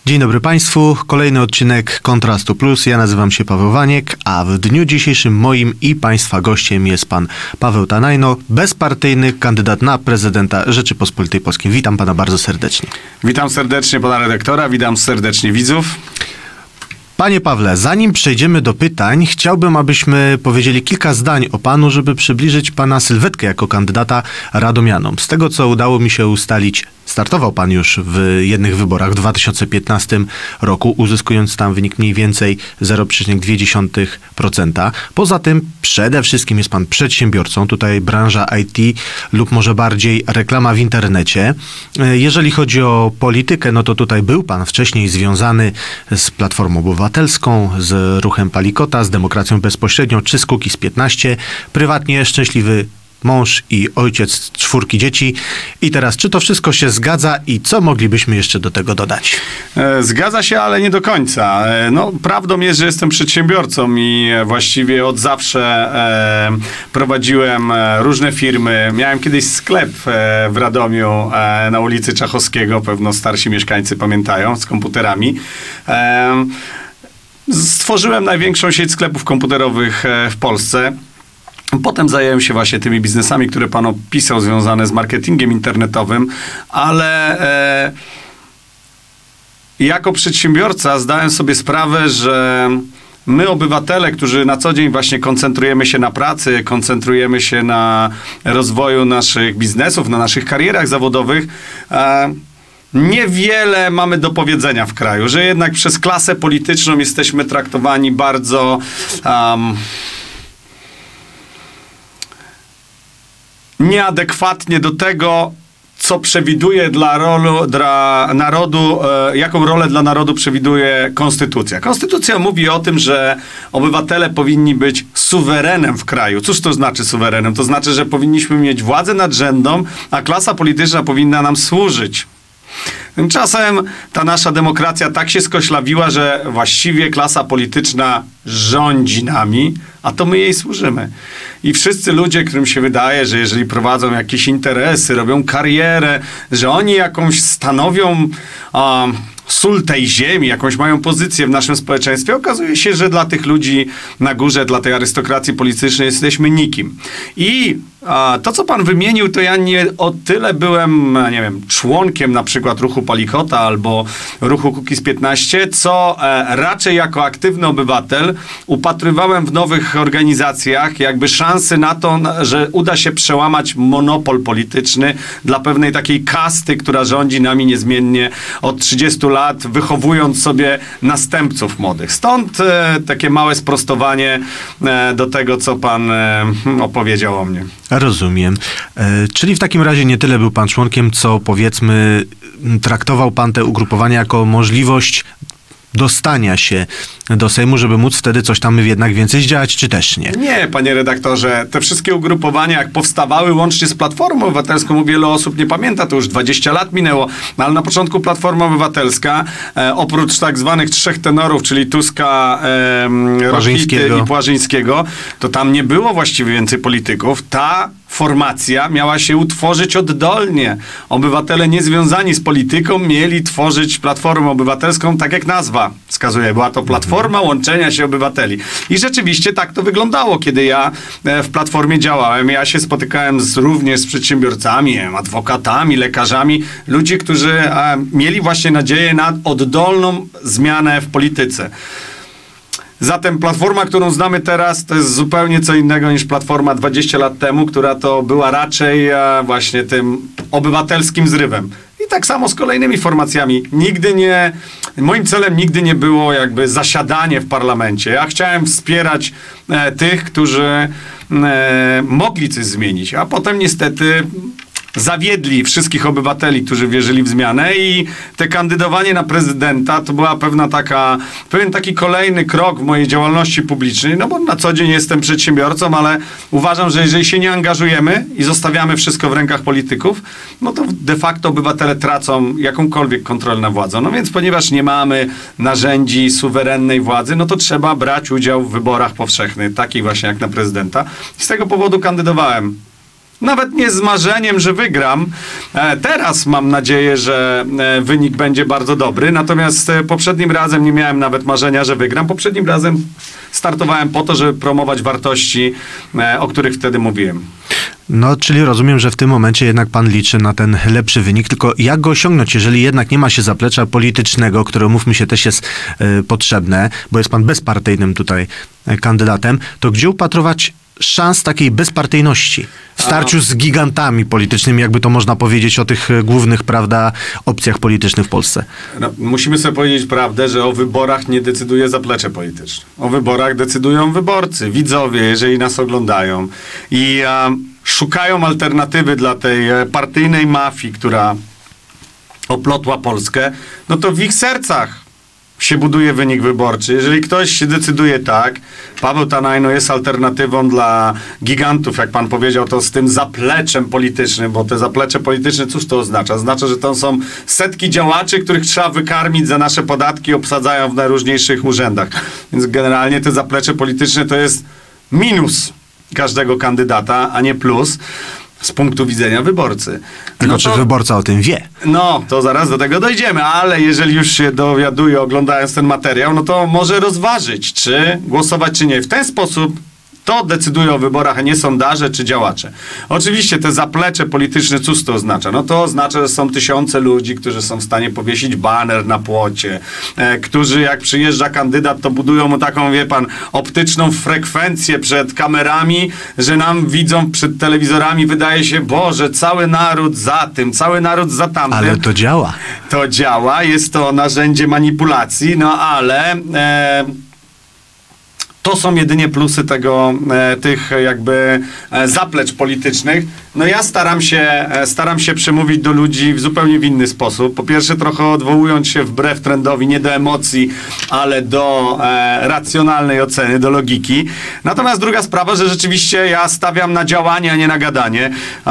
Dzień dobry Państwu, kolejny odcinek Kontrastu Plus. Ja nazywam się Paweł Waniek, a w dniu dzisiejszym moim i Państwa gościem jest Pan Paweł Tanajno, bezpartyjny kandydat na prezydenta Rzeczypospolitej Polskiej. Witam Pana bardzo serdecznie. Witam serdecznie Pana redaktora, witam serdecznie widzów. Panie Pawle, zanim przejdziemy do pytań, chciałbym, abyśmy powiedzieli kilka zdań o Panu, żeby przybliżyć Pana sylwetkę jako kandydata radomianom. Z tego, co udało mi się ustalić, startował Pan już w jednych wyborach w 2015 roku, uzyskując tam wynik mniej więcej 0,2%. Poza tym przede wszystkim jest Pan przedsiębiorcą, tutaj branża IT lub może bardziej reklama w internecie. Jeżeli chodzi o politykę, no to tutaj był Pan wcześniej związany z Platformą Obywatelską, z Ruchem Palikota, z Demokracją Bezpośrednią czy z Kukiz15. Prywatnie szczęśliwy mąż i ojciec 4 dzieci. I teraz, czy to wszystko się zgadza i co moglibyśmy jeszcze do tego dodać? Zgadza się, ale nie do końca. No, prawdą jest, że jestem przedsiębiorcą i właściwie od zawsze prowadziłem różne firmy. Miałem kiedyś sklep w Radomiu na ulicy Czachowskiego, pewno starsi mieszkańcy pamiętają, z komputerami. Stworzyłem największą sieć sklepów komputerowych w Polsce. Potem zająłem się właśnie tymi biznesami, które Pan opisał, związane z marketingiem internetowym, ale jako przedsiębiorca zdałem sobie sprawę, że my, obywatele, którzy na co dzień właśnie koncentrujemy się na pracy, koncentrujemy się na rozwoju naszych biznesów, na naszych karierach zawodowych, niewiele mamy do powiedzenia w kraju, że jednak przez klasę polityczną jesteśmy traktowani bardzo nieadekwatnie do tego, co przewiduje dla narodu, jaką rolę dla narodu przewiduje Konstytucja. Konstytucja mówi o tym, że obywatele powinni być suwerenem w kraju. Cóż to znaczy suwerenem? To znaczy, że powinniśmy mieć władzę nadrzędną, a klasa polityczna powinna nam służyć. Tymczasem ta nasza demokracja tak się skoślawiła, że właściwie klasa polityczna rządzi nami, a to my jej służymy. I wszyscy ludzie, którym się wydaje, że jeżeli prowadzą jakieś interesy, robią karierę, że oni jakąś stanowią sól tej ziemi, jakąś mają pozycję w naszym społeczeństwie, okazuje się, że dla tych ludzi na górze, dla tej arystokracji politycznej jesteśmy nikim. I to, co Pan wymienił, to ja nie o tyle byłem, nie wiem, członkiem na przykład Ruchu Palikota albo Ruchu Kukiz15, co raczej jako aktywny obywatel upatrywałem w nowych organizacjach jakby szansy na to, że uda się przełamać monopol polityczny dla pewnej takiej kasty, która rządzi nami niezmiennie od 30 lat, wychowując sobie następców młodych. Stąd takie małe sprostowanie do tego, co Pan opowiedział o mnie. Rozumiem. Czyli w takim razie nie tyle był Pan członkiem, co powiedzmy traktował Pan te ugrupowania jako możliwość dostania się do Sejmu, żeby móc wtedy coś tam jednak więcej zdziałać, czy też nie? Nie, panie redaktorze. Te wszystkie ugrupowania, jak powstawały łącznie z Platformą Obywatelską, wiele osób nie pamięta, to już 20 lat minęło, ale na początku Platforma Obywatelska, oprócz tak zwanych 3 tenorów, czyli Tuska, Rokity i Płażyńskiego, to tam nie było właściwie więcej polityków. Ta formacja miała się utworzyć oddolnie. Obywatele niezwiązani z polityką mieli tworzyć Platformę Obywatelską, tak jak nazwa wskazuje. Była to Platforma Łączenia się Obywateli. I rzeczywiście tak to wyglądało, kiedy ja w Platformie działałem. Ja się spotykałem również z przedsiębiorcami, adwokatami, lekarzami, ludzi, którzy mieli właśnie nadzieję na oddolną zmianę w polityce. Zatem Platforma, którą znamy teraz, to jest zupełnie co innego niż Platforma 20 lat temu, która to była raczej właśnie tym obywatelskim zrywem. I tak samo z kolejnymi formacjami. Moim celem nigdy nie było jakby zasiadanie w parlamencie. Ja chciałem wspierać tych, którzy mogli coś zmienić, a potem niestety zawiedli wszystkich obywateli, którzy wierzyli w zmianę i te kandydowanie na prezydenta to była pewien taki kolejny krok w mojej działalności publicznej, no bo na co dzień jestem przedsiębiorcą, ale uważam, że jeżeli się nie angażujemy i zostawiamy wszystko w rękach polityków, no to de facto obywatele tracą jakąkolwiek kontrolę nad władzą. No więc ponieważ nie mamy narzędzi suwerennej władzy, no to trzeba brać udział w wyborach powszechnych, takich właśnie jak na prezydenta. I z tego powodu kandydowałem. Nawet nie z marzeniem, że wygram. Teraz mam nadzieję, że wynik będzie bardzo dobry. Natomiast poprzednim razem nie miałem nawet marzenia, że wygram. Poprzednim razem startowałem po to, żeby promować wartości, o których wtedy mówiłem. No, czyli rozumiem, że w tym momencie jednak pan liczy na ten lepszy wynik. Tylko jak go osiągnąć, jeżeli jednak nie ma się zaplecza politycznego, które, mówmy się, też jest potrzebne, bo jest pan bezpartyjnym tutaj kandydatem, to gdzie upatrywać szans takiej bezpartyjności w starciu z gigantami politycznymi, jakby to można powiedzieć o tych głównych, prawda, opcjach politycznych w Polsce? No, musimy sobie powiedzieć prawdę, że o wyborach nie decyduje zaplecze polityczne. O wyborach decydują wyborcy, widzowie, jeżeli nas oglądają i szukają alternatywy dla tej partyjnej mafii, która oplotła Polskę, no to w ich sercach się buduje wynik wyborczy. Jeżeli ktoś się decyduje tak, Paweł Tanajno jest alternatywą dla gigantów, jak pan powiedział, to z tym zapleczem politycznym, bo te zaplecze polityczne, cóż to oznacza? Oznacza, że to są setki działaczy, których trzeba wykarmić za nasze podatki, obsadzają w najróżniejszych urzędach. Więc generalnie te zaplecze polityczne to jest minus każdego kandydata, a nie plus z punktu widzenia wyborcy. Tylko czy wyborca o tym wie? No, to zaraz do tego dojdziemy, ale jeżeli już się dowiaduje, oglądając ten materiał, no to może rozważyć, czy głosować, czy nie. W ten sposób to decyduje o wyborach, a nie sondaże czy działacze. Oczywiście te zaplecze polityczne, cóż to oznacza? No to oznacza, że są tysiące ludzi, którzy są w stanie powiesić baner na płocie, którzy jak przyjeżdża kandydat, to budują mu taką, wie pan, optyczną frekwencję przed kamerami, że nam widzą przed telewizorami, wydaje się, Boże, cały naród za tym, cały naród za tamtym. Ale to działa. To działa, jest to narzędzie manipulacji, no ale to są jedynie plusy tych jakby zaplecz politycznych. No ja staram się przemówić do ludzi w zupełnie inny sposób. Po pierwsze trochę odwołując się wbrew trendowi, nie do emocji, ale do racjonalnej oceny, do logiki. Natomiast druga sprawa, że rzeczywiście ja stawiam na działanie, a nie na gadanie.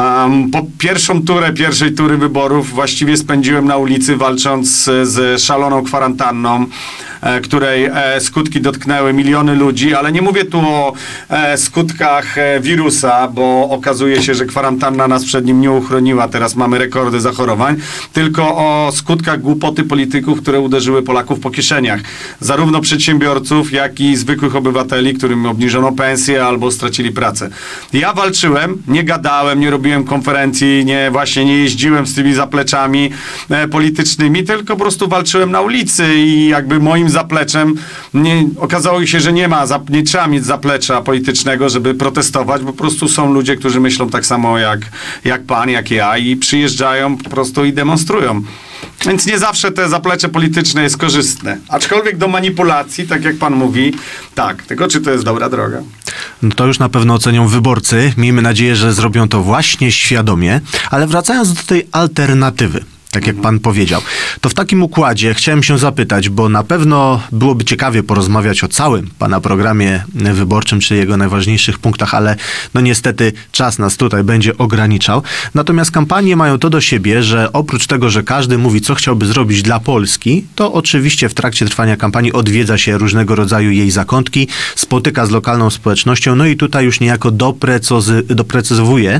Pierwszej tury wyborów właściwie spędziłem na ulicy, walcząc z szaloną kwarantanną, której skutki dotknęły miliony ludzi, ale nie mówię tu o skutkach wirusa, bo okazuje się, że kwarantanna nas przed nim nie uchroniła, teraz mamy rekordy zachorowań, tylko o skutkach głupoty polityków, które uderzyły Polaków po kieszeniach. Zarówno przedsiębiorców, jak i zwykłych obywateli, którym obniżono pensję albo stracili pracę. Ja walczyłem, nie gadałem, nie robiłem konferencji, nie jeździłem z tymi zapleczami politycznymi, tylko po prostu walczyłem na ulicy i jakby moim zapleczem okazało się, że nie trzeba mieć zaplecza politycznego, żeby protestować, bo po prostu są ludzie, którzy myślą tak samo jak pan, jak ja i przyjeżdżają po prostu i demonstrują. Więc nie zawsze te zaplecze polityczne jest korzystne. Aczkolwiek do manipulacji, tak jak pan mówi, tak. Tylko czy to jest dobra droga? No to już na pewno ocenią wyborcy. Miejmy nadzieję, że zrobią to właśnie świadomie. Ale wracając do tej alternatywy, tak jak pan powiedział, to w takim układzie chciałem się zapytać, bo na pewno byłoby ciekawie porozmawiać o całym pana programie wyborczym, czy jego najważniejszych punktach, ale no niestety czas nas tutaj będzie ograniczał. Natomiast kampanie mają to do siebie, że oprócz tego, że każdy mówi, co chciałby zrobić dla Polski, to oczywiście w trakcie trwania kampanii odwiedza się różnego rodzaju jej zakątki, spotyka z lokalną społecznością, no i tutaj już niejako doprecyzowuje,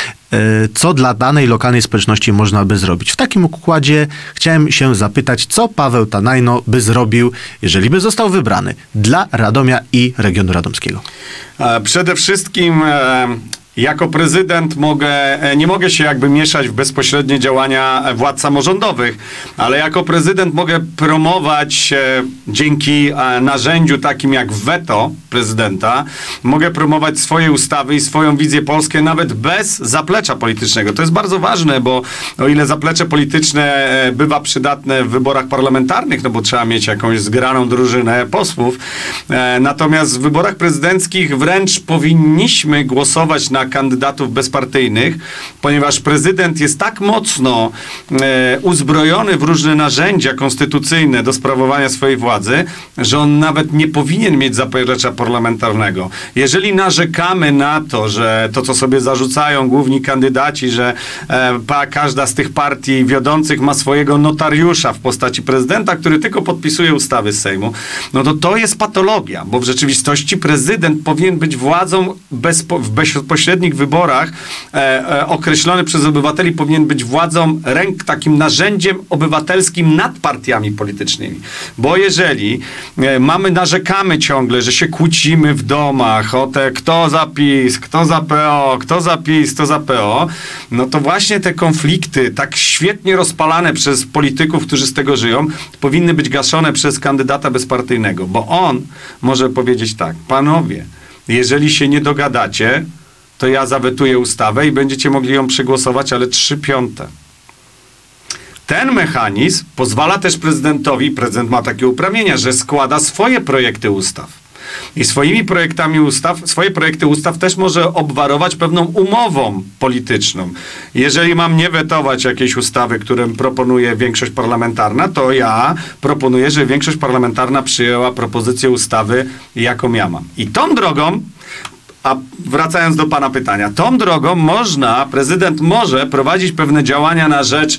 co dla danej lokalnej społeczności można by zrobić. W takim układzie chciałem się zapytać, co Paweł Tanajno by zrobił, jeżeli by został wybrany dla Radomia i regionu radomskiego. Przede wszystkim jako prezydent nie mogę się jakby mieszać w bezpośrednie działania władz samorządowych, ale jako prezydent mogę promować dzięki narzędziu takim jak weto prezydenta, mogę promować swoje ustawy i swoją wizję Polskę nawet bez zaplecza politycznego. To jest bardzo ważne, bo o ile zaplecze polityczne bywa przydatne w wyborach parlamentarnych, no bo trzeba mieć jakąś zgraną drużynę posłów, natomiast w wyborach prezydenckich wręcz powinniśmy głosować na kandydatów bezpartyjnych, ponieważ prezydent jest tak mocno uzbrojony w różne narzędzia konstytucyjne do sprawowania swojej władzy, że on nawet nie powinien mieć zaplecza parlamentarnego. Jeżeli narzekamy na to, że to, co sobie zarzucają główni kandydaci, że każda z tych partii wiodących ma swojego notariusza w postaci prezydenta, który tylko podpisuje ustawy z Sejmu, no to jest patologia, bo w rzeczywistości prezydent powinien być władzą w bezpośrednim bezpośrednich wyborach określony przez obywateli powinien być władzą, takim narzędziem obywatelskim nad partiami politycznymi. Bo jeżeli narzekamy ciągle, że się kłócimy w domach o te kto za PiS, kto za PO, kto za PiS, kto za PO, no to właśnie te konflikty tak świetnie rozpalane przez polityków, którzy z tego żyją, powinny być gaszone przez kandydata bezpartyjnego, bo on może powiedzieć tak: panowie, jeżeli się nie dogadacie, to ja zawetuję ustawę i będziecie mogli ją przegłosować, ale 3/5. Ten mechanizm pozwala też prezydentowi, prezydent ma takie uprawnienia, że składa swoje projekty ustaw. I swoje projekty ustaw też może obwarować pewną umową polityczną. Jeżeli mam nie wetować jakiejś ustawy, którą proponuje większość parlamentarna, to ja proponuję, żeby większość parlamentarna przyjęła propozycję ustawy, jaką ja mam. I tą drogą, a wracając do pana pytania, tą drogą prezydent może prowadzić pewne działania na rzecz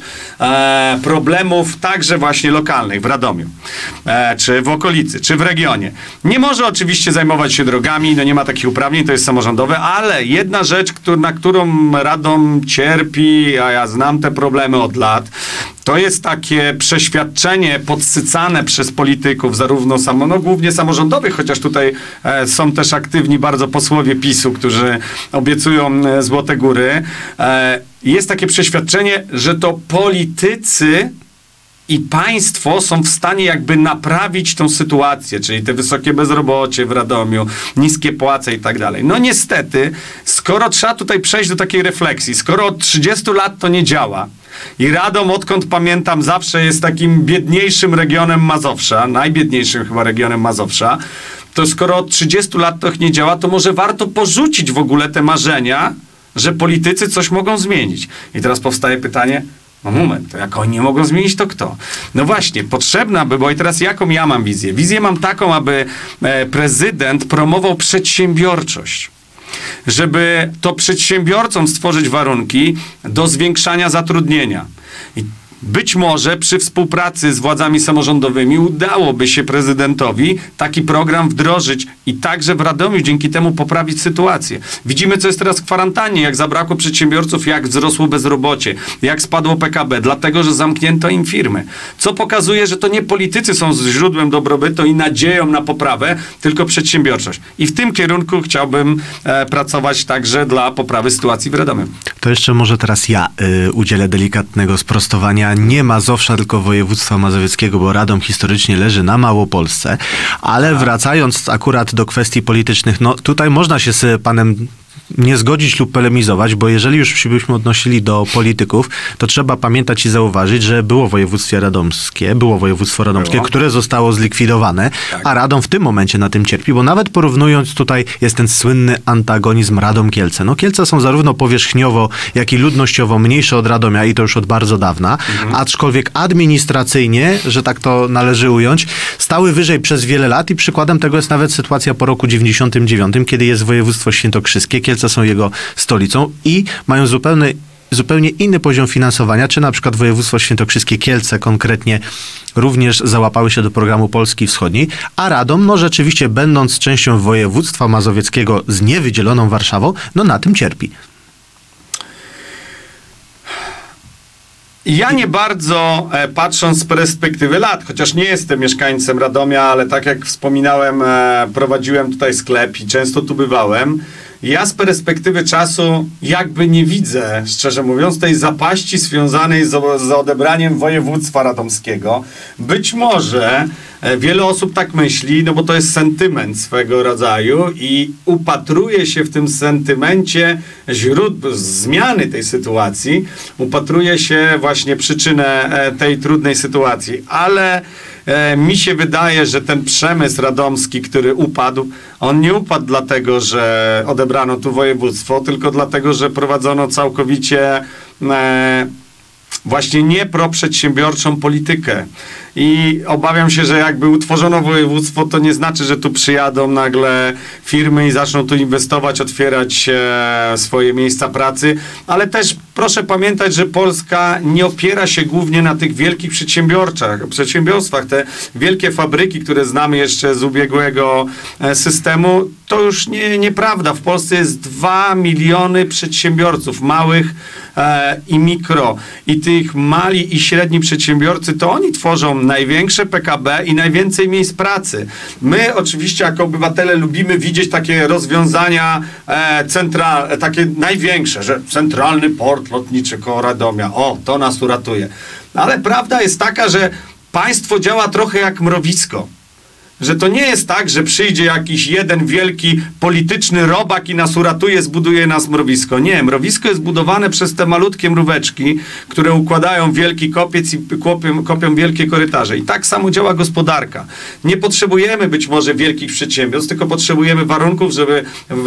problemów także właśnie lokalnych w Radomiu, czy w okolicy, czy w regionie. Nie może oczywiście zajmować się drogami, no nie ma takich uprawnień, to jest samorządowe, ale jedna rzecz, na którą Radom cierpi, a ja znam te problemy od lat, to jest takie przeświadczenie podsycane przez polityków, zarówno głównie samorządowych, chociaż tutaj są też aktywni bardzo posłowie PiS-u, którzy obiecują złote góry. Jest takie przeświadczenie, że to politycy i państwo są w stanie jakby naprawić tą sytuację, czyli te wysokie bezrobocie w Radomiu, niskie płace i tak dalej. No niestety, skoro trzeba tutaj przejść do takiej refleksji, skoro od 30 lat to nie działa, i Radom, odkąd pamiętam, zawsze jest takim biedniejszym regionem Mazowsza, najbiedniejszym chyba regionem Mazowsza, to skoro od 30 lat to nie działa, to może warto porzucić w ogóle te marzenia, że politycy coś mogą zmienić. I teraz powstaje pytanie, no moment, to jak oni nie mogą zmienić, to kto? No właśnie, potrzebna by była, i teraz jaką ja mam wizję? Wizję mam taką, aby prezydent promował przedsiębiorczość. Żeby to przedsiębiorcom stworzyć warunki do zwiększania zatrudnienia. I być może przy współpracy z władzami samorządowymi udałoby się prezydentowi taki program wdrożyć i także w Radomiu dzięki temu poprawić sytuację. Widzimy, co jest teraz w kwarantannie, jak zabrakło przedsiębiorców, jak wzrosło bezrobocie, jak spadło PKB, dlatego, że zamknięto im firmy. Co pokazuje, że to nie politycy są źródłem dobrobytu i nadzieją na poprawę, tylko przedsiębiorczość. I w tym kierunku chciałbym pracować także dla poprawy sytuacji w Radomiu. To jeszcze może teraz ja udzielę delikatnego sprostowania. Nie Mazowsza, tylko województwa mazowieckiego, bo Radom historycznie leży na Małopolsce. Ale wracając akurat do kwestii politycznych, no tutaj można się z panem nie zgodzić lub polemizować, bo jeżeli już się byśmy odnosili do polityków, to trzeba pamiętać i zauważyć, że było województwo radomskie, które zostało zlikwidowane, tak. A Radom w tym momencie na tym cierpi, bo nawet porównując tutaj jest ten słynny antagonizm Radom-Kielce. No Kielce są zarówno powierzchniowo, jak i ludnościowo mniejsze od Radomia i to już od bardzo dawna, aczkolwiek administracyjnie, że tak to należy ująć, stały wyżej przez wiele lat i przykładem tego jest nawet sytuacja po roku 99, kiedy jest województwo świętokrzyskie, Kielce są jego stolicą i mają zupełnie inny poziom finansowania, czy na przykład województwo świętokrzyskie, Kielce konkretnie również załapały się do programu Polski Wschodniej, a Radom, no rzeczywiście będąc częścią województwa mazowieckiego z niewydzieloną Warszawą, no na tym cierpi. Ja nie bardzo, patrząc z perspektywy lat, chociaż nie jestem mieszkańcem Radomia, ale tak jak wspominałem, prowadziłem tutaj sklep i często tu bywałem, ja z perspektywy czasu jakby nie widzę, szczerze mówiąc, tej zapaści związanej z odebraniem województwa radomskiego. Być może wiele osób tak myśli, no bo to jest sentyment swego rodzaju i upatruje się w tym sentymencie zmiany tej sytuacji, upatruje się właśnie przyczynę tej trudnej sytuacji, ale mi się wydaje, że ten przemysł radomski, który upadł, on nie upadł dlatego, że odebrano tu województwo, tylko dlatego, że prowadzono całkowicie właśnie nie proprzedsiębiorczą politykę. I obawiam się, że jakby utworzono województwo, to nie znaczy, że tu przyjadą nagle firmy i zaczną tu inwestować, otwierać swoje miejsca pracy, ale też proszę pamiętać, że Polska nie opiera się głównie na tych wielkich przedsiębiorstwach. Te wielkie fabryki, które znamy jeszcze z ubiegłego systemu, to już nieprawda. W Polsce jest 2 miliony przedsiębiorców, małych i mikro. I tych mali i średni przedsiębiorcy, to oni tworzą największe PKB i najwięcej miejsc pracy. My oczywiście jako obywatele lubimy widzieć takie rozwiązania centralne, takie największe, że centralny port lotniczy koło Radomia. O, to nas uratuje. Ale prawda jest taka, że państwo działa trochę jak mrowisko. Że to nie jest tak, że przyjdzie jakiś jeden wielki polityczny robak i nas uratuje, zbuduje nas mrowisko. Nie, mrowisko jest budowane przez te malutkie mróweczki, które układają wielki kopiec i kopią wielkie korytarze. I tak samo działa gospodarka. Nie potrzebujemy być może wielkich przedsiębiorstw, tylko potrzebujemy warunków, żeby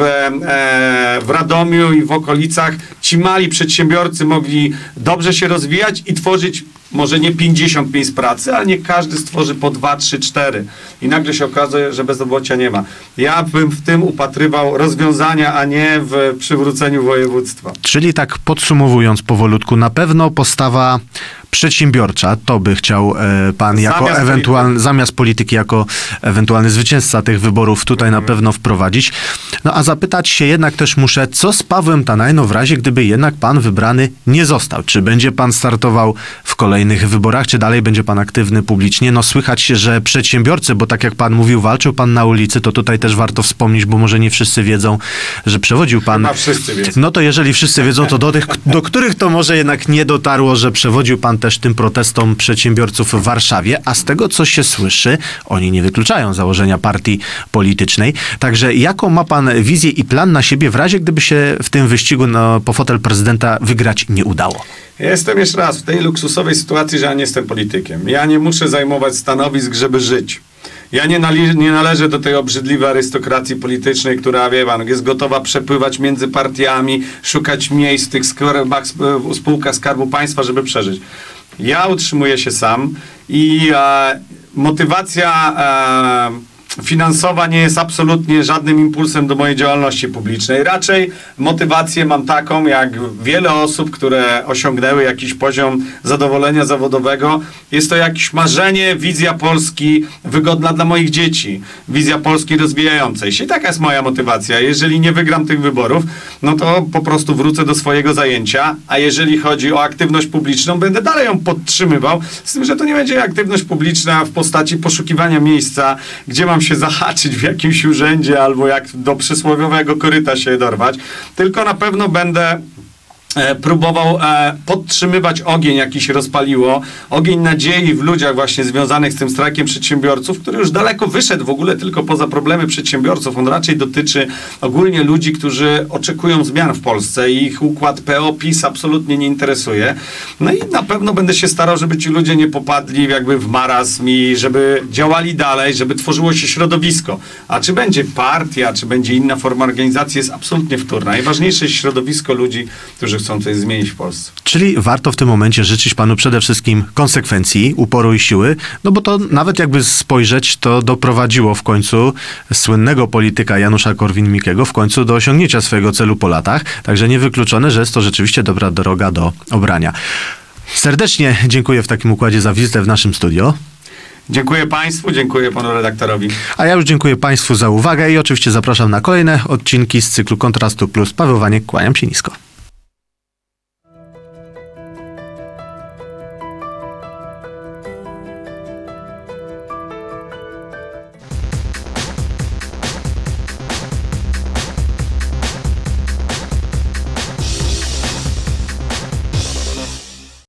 w Radomiu i w okolicach ci mali przedsiębiorcy mogli dobrze się rozwijać i tworzyć może nie 50 miejsc pracy, ale niech każdy stworzy po 2, 3, 4. I nagle się okazuje, że bezrobocia nie ma. Ja bym w tym upatrywał rozwiązania, a nie w przywróceniu województwa. Czyli tak podsumowując powolutku, na pewno postawa przedsiębiorcza, to by chciał pan zamiast polityki, jako ewentualny zwycięzca tych wyborów tutaj na pewno wprowadzić. No a zapytać się jednak też muszę, co z Pawłem Tanajno w razie, gdyby jednak pan wybrany nie został? Czy będzie pan startował w kolejnych wyborach, czy dalej będzie pan aktywny publicznie? No słychać się, że przedsiębiorcy, bo tak jak pan mówił, walczył pan na ulicy, to tutaj też warto wspomnieć, bo może nie wszyscy wiedzą, że przewodził pan... Chyba wszyscy wiedzą. No to jeżeli wszyscy wiedzą, to do tych, do których to może jednak nie dotarło, że przewodził pan też tym protestom przedsiębiorców w Warszawie, a z tego, co się słyszy, oni nie wykluczają założenia partii politycznej. Także jaką ma pan wizję i plan na siebie w razie, gdyby się w tym wyścigu po fotel prezydenta wygrać nie udało? Ja jestem jeszcze raz w tej luksusowej sytuacji, że ja nie jestem politykiem. Ja nie muszę zajmować stanowisk, żeby żyć. Ja nie należę do tej obrzydliwej arystokracji politycznej, która, wie pan, jest gotowa przepływać między partiami, szukać miejsc w tych spółkach Skarbu Państwa, żeby przeżyć. Ja utrzymuję się sam i motywacja finansowa nie jest absolutnie żadnym impulsem do mojej działalności publicznej. Raczej motywację mam taką, jak wiele osób, które osiągnęły jakiś poziom zadowolenia zawodowego. Jest to jakieś marzenie, wizja Polski wygodna dla moich dzieci. Wizja Polski rozwijającej się. I taka jest moja motywacja. Jeżeli nie wygram tych wyborów, no to po prostu wrócę do swojego zajęcia, a jeżeli chodzi o aktywność publiczną, będę dalej ją podtrzymywał, z tym, że to nie będzie aktywność publiczna w postaci poszukiwania miejsca, gdzie mam się zahaczyć w jakimś urzędzie albo jak do przysłowiowego koryta się dorwać, tylko na pewno będę próbował podtrzymywać ogień, jaki się rozpaliło, ogień nadziei w ludziach właśnie związanych z tym strajkiem przedsiębiorców, który już daleko wyszedł w ogóle tylko poza problemy przedsiębiorców. On raczej dotyczy ogólnie ludzi, którzy oczekują zmian w Polsce i ich układ PO-PiS absolutnie nie interesuje. No i na pewno będę się starał, żeby ci ludzie nie popadli jakby w marazm i żeby działali dalej, żeby tworzyło się środowisko. A czy będzie partia, czy będzie inna forma organizacji, jest absolutnie wtórna. Najważniejsze jest środowisko ludzi, którzy chcą coś zmienić w Polsce. Czyli warto w tym momencie życzyć panu przede wszystkim konsekwencji, uporu i siły, no bo to nawet jakby spojrzeć, to doprowadziło w końcu słynnego polityka Janusza Korwin-Mikkego w końcu do osiągnięcia swojego celu po latach, także niewykluczone, że jest to rzeczywiście dobra droga do obrania. Serdecznie dziękuję w takim układzie za wizytę w naszym studio. Dziękuję państwu, dziękuję panu redaktorowi. A ja już dziękuję państwu za uwagę i oczywiście zapraszam na kolejne odcinki z cyklu Kontrastu Plus. Paweł Waniek, kłaniam się nisko.